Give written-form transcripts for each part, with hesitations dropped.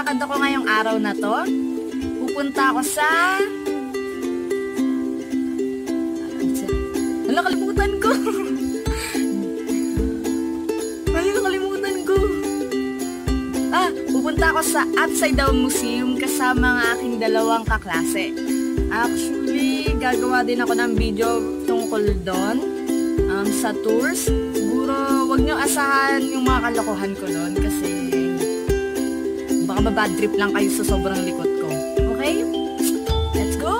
lakad ako ngayong araw na to. Pupunta ako sa... Nakalimutan ko. Nakalimutan ko. Pupunta ako sa Upside Down Museum kasama ng aking dalawang kaklase. Actually, gagawa din ako ng video tungkol doon sa tours. Siguro, wag nyo asahan yung mga kalokohan ko doon kasi baka mabad trip lang kayo sa sobrang likot ko. Okay? Let's go!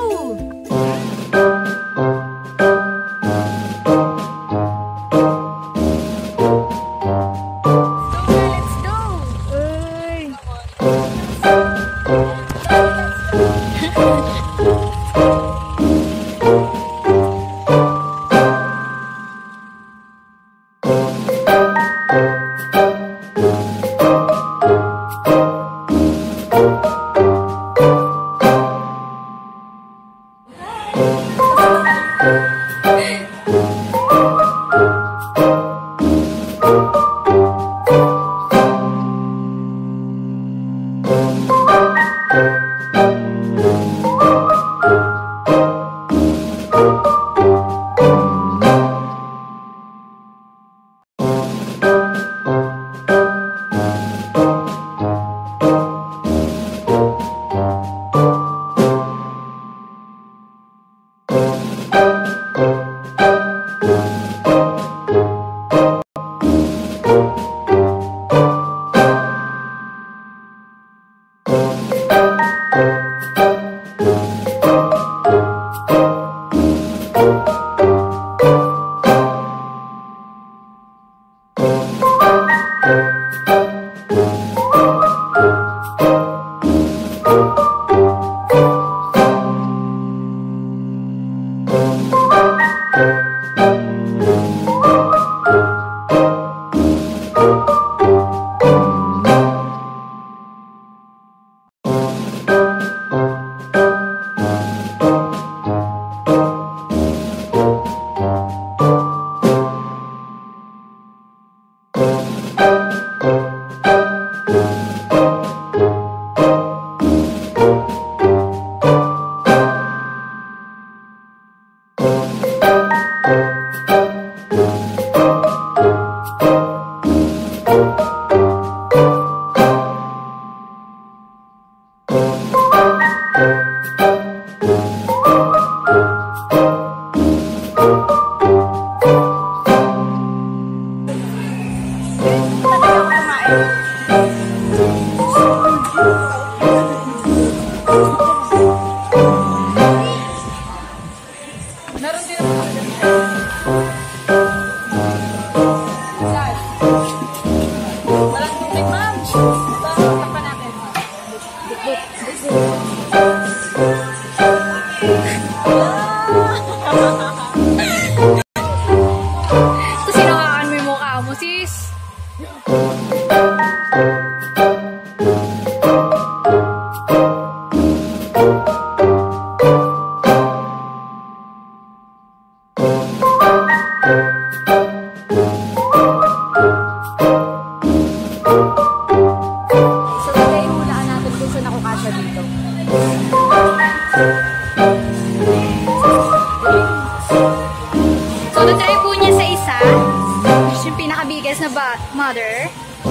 Mother.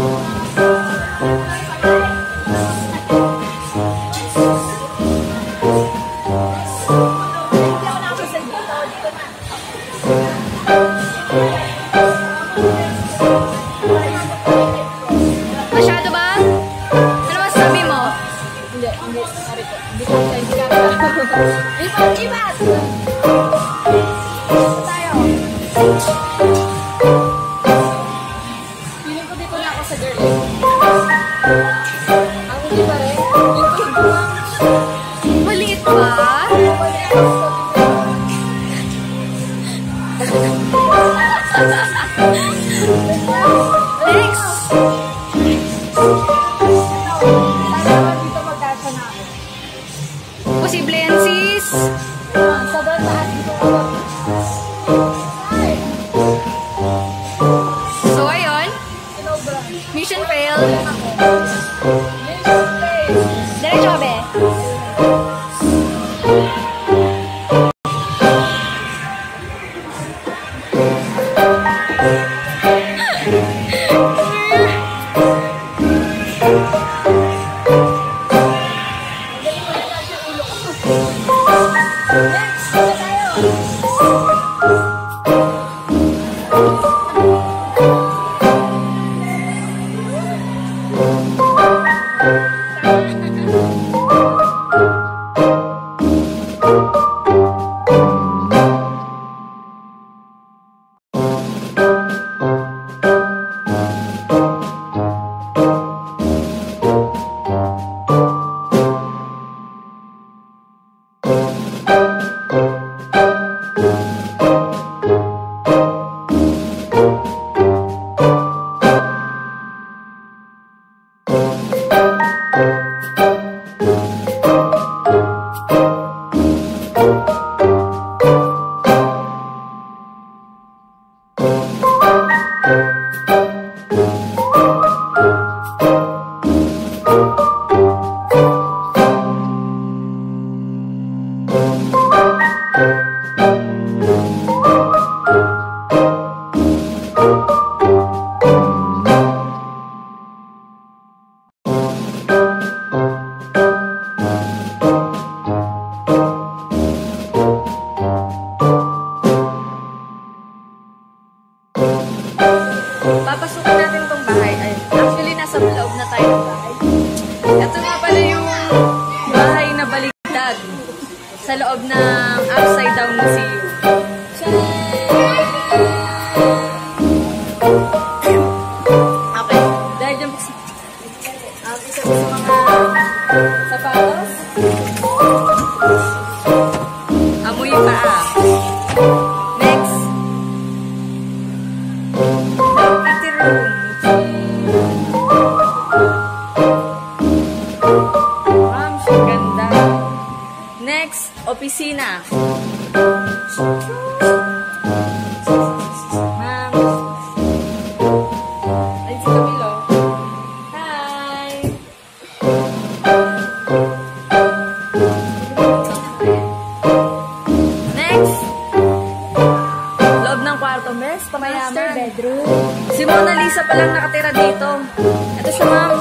Masyado ba? Ano masabi mo? Hindi ko ibat! Tayo! Feeling ko dito na ako sa girl. Ang hindi pa rin. Maliit ba? Next! Posible yan, sis. Sobrang taas dito. So, ayun. Mission failed. Mission failed. Papasukin natin tong bahay. Ay, actually, nasa loob na tayo ng bahay. Ito nga pala yung bahay na baligtad sa loob ng Upside Down Museum. Okay, dahil dyan isa sa mga sapatos. Amoy paa. Next. Ma'am, ganda. Next, opisina. Ma'am. Ay, si Camilo. Hi. Next. Loob ng kwarto, mes. Pamayaman. Master bedroom. Si Mona Lisa palang nakatira dito. Ito siya, ma'am.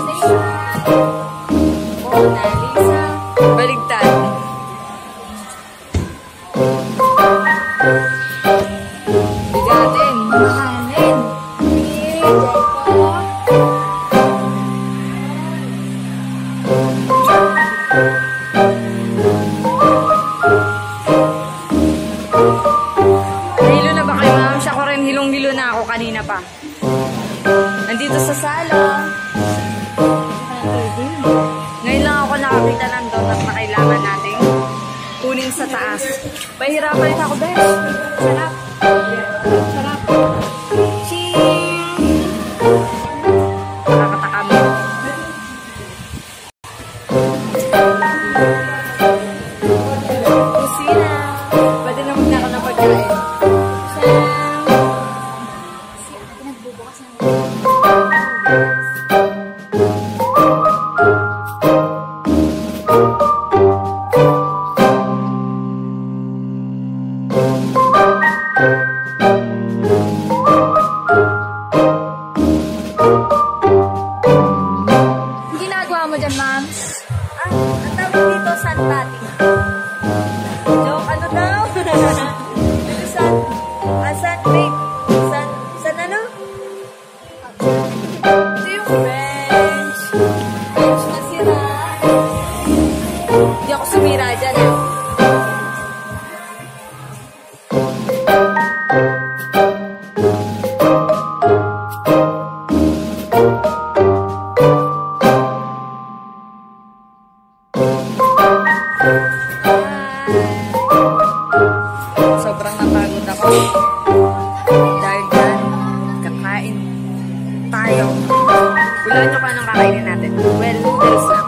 Mona Lisa. Baligtad. Bigatin. Mahalin. Nahilo na ba kayo, ma'am? Siya ko rin hilong-hilo na ako kanina pa. Nandito sa sala. Ngayon lang ako nakakita ng donut na kailangan natin kunin sa taas. Pahirapan ako, Bes. Sarap. Sarap. Ching! Nakakatakam. Kusina. Pwede na muna ako ng pagkain. Pinagbubukas ng Ginagawa mo dyan, ma'am? ang tawag dito, sunbathing. Joke, ano daw? Dito sunbake. Sun ano? Ito yung bench. Bench na sira. Hindi ako sumira dyan, ah. Sobrang napagod ako. Dahil dyan, kakain tayo. Hulaan nyo pa anong kakainin natin. Well, noodles lang.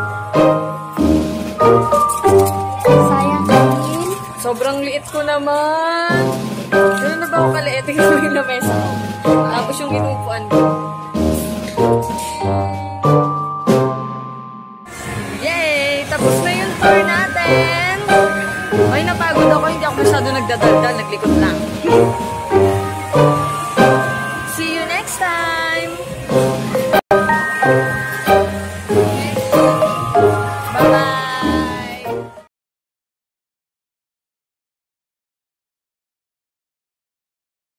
Sayang kainin. Sobrang liit ko naman. Gano'n na ba ako kaliit? Tingnan mo yung lamesa ko. Tapos yung inupuan ko. Yay! Tapos na yung tour natin. Ay, napagod ako. Hindi ako masyado nagdadaldal. Naglikot lang. See you next time!